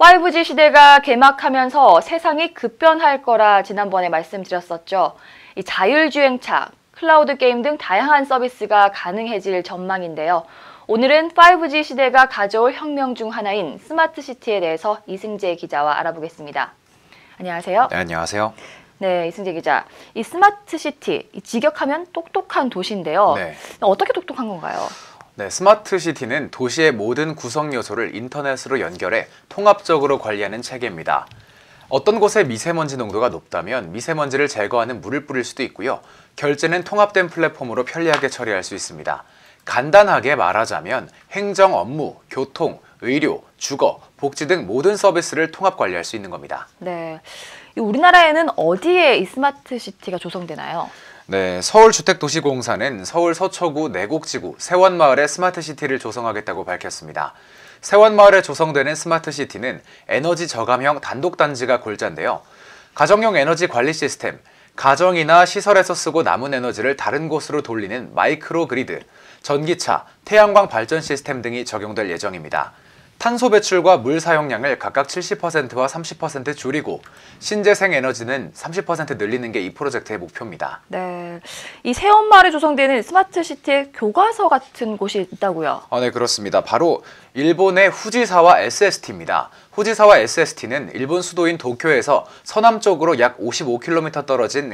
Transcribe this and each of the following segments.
5G 시대가 개막하면서 세상이 급변할 거라 지난번에 말씀드렸었죠. 이 자율주행차, 클라우드 게임 등 다양한 서비스가 가능해질 전망인데요. 오늘은 5G 시대가 가져올 혁명 중 하나인 스마트시티에 대해서 이승재 기자와 알아보겠습니다. 안녕하세요. 네, 안녕하세요. 네, 이승재 기자. 이 스마트시티, 직역하면 똑똑한 도시인데요. 네. 어떻게 똑똑한 건가요? 네, 스마트시티는 도시의 모든 구성 요소를 인터넷으로 연결해 통합적으로 관리하는 체계입니다. 어떤 곳에 미세먼지 농도가 높다면 미세먼지를 제거하는 물을 뿌릴 수도 있고요. 결제는 통합된 플랫폼으로 편리하게 처리할 수 있습니다. 간단하게 말하자면 행정 업무, 교통, 의료, 주거, 복지 등 모든 서비스를 통합 관리할 수 있는 겁니다. 네, 우리나라에는 어디에 이 스마트시티가 조성되나요? 네, 서울주택도시공사는 서울 서초구 내곡지구 세원마을에 스마트시티를 조성하겠다고 밝혔습니다. 세원마을에 조성되는 스마트시티는 에너지 저감형 단독단지가 골자인데요. 가정용 에너지 관리 시스템, 가정이나 시설에서 쓰고 남은 에너지를 다른 곳으로 돌리는 마이크로 그리드, 전기차, 태양광 발전 시스템 등이 적용될 예정입니다. 탄소 배출과 물 사용량을 각각 70%와 30% 줄이고 신재생 에너지는 30% 늘리는 게 이 프로젝트의 목표입니다. 네, 이 세원마을에 조성되는 스마트시티의 교과서 같은 곳이 있다고요? 네, 그렇습니다. 바로 일본의 후지사와 SST입니다. 후지사와 SST는 일본 수도인 도쿄에서 서남쪽으로 약 55km 떨어진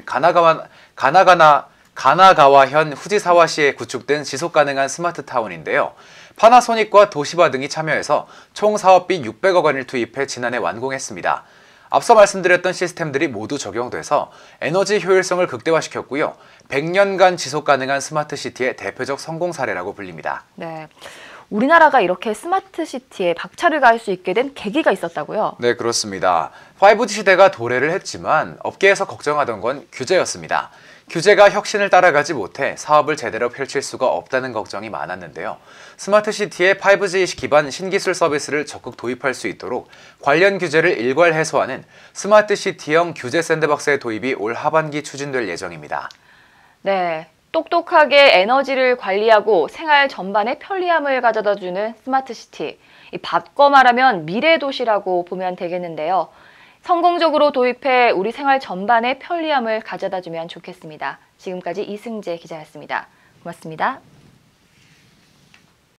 가나가와현 후지사와시에 구축된 지속가능한 스마트타운인데요. 파나소닉과 도시바 등이 참여해서 총 사업비 600억 원을 투입해 지난해 완공했습니다. 앞서 말씀드렸던 시스템들이 모두 적용돼서 에너지 효율성을 극대화시켰고요. 100년간 지속가능한 스마트시티의 대표적 성공 사례라고 불립니다. 네, 우리나라가 이렇게 스마트시티에 박차를 가할 수 있게 된 계기가 있었다고요? 네, 그렇습니다. 5G 시대가 도래를 했지만 업계에서 걱정하던 건 규제였습니다. 규제가 혁신을 따라가지 못해 사업을 제대로 펼칠 수가 없다는 걱정이 많았는데요. 스마트시티에 5G 기반 신기술 서비스를 적극 도입할 수 있도록 관련 규제를 일괄 해소하는 스마트시티형 규제 샌드박스의 도입이 올 하반기 추진될 예정입니다. 네, 똑똑하게 에너지를 관리하고 생활 전반에 편리함을 가져다주는 스마트시티. 바꿔 말하면 미래 도시라고 보면 되겠는데요. 성공적으로 도입해 우리 생활 전반에 편리함을 가져다주면 좋겠습니다. 지금까지 이승재 기자였습니다. 고맙습니다.